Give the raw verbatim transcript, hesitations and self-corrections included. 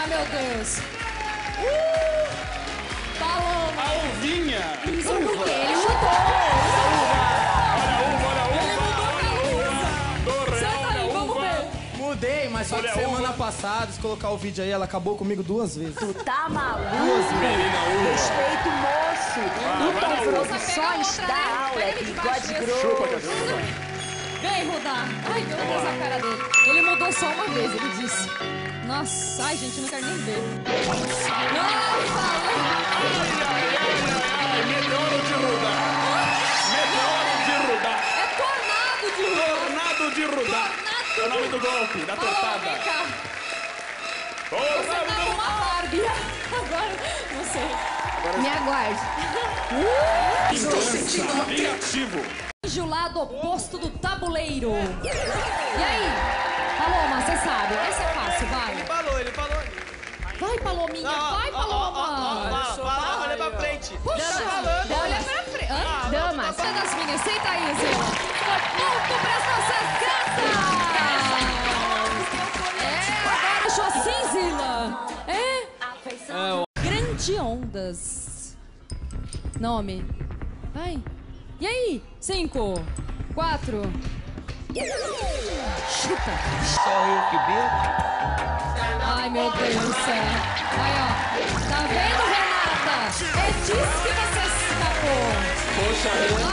meu Deus. Uh! Paloma. A uvinha. Isso porque ele chutou. Olha a uva, olha a uva. Ele mudou a camisa. Senta aí, vamos ver. Mudei, mas só que semana passada, se colocar o vídeo aí, ela acabou comigo duas vezes. Tu tá maluco? Menina uva. Respeito, moço. Tu tá Vamos profissões pegar outra, da né? aula, é Pega ele bigode debaixo grosso. Chupa, cachorro. Vem, Rudá. Ai, meu Deus, a cara dele. Ele mudou só uma vez, ele disse. Nossa, ai, gente, não quero nem ver. Não, fala. Ai, ai, ai, ai. Meteoro de Rudá. Meteoro de Rudá. É tornado de Rudá. Tornado de Rudá. É o nome do golpe, da Paloma, tortada. vem cá. Você tá com uma Barbie. Agora, não sei. Me aguarde. Vingativo. Anjo lado oposto do tabuleiro. E aí? Paloma, você sabe. Essa é fácil, vai. Ele falou, ele falou. Vai, Palominha. Vai, Paloma. Fala, olha pra frente. Puxa, olha pra frente. Hã? Damas. Você das minhas, senta aí, Zila. Ponto pras nossas gatas. É, agora achou assim, Zila. É? Grande Ondas. Nome. Vai. E aí? Cinco, quatro. Chuta. Só eu que bebo. Ai, meu Deus do céu. Aí, ó. Tá vendo, Renata? É disso que você escapou. Poxa,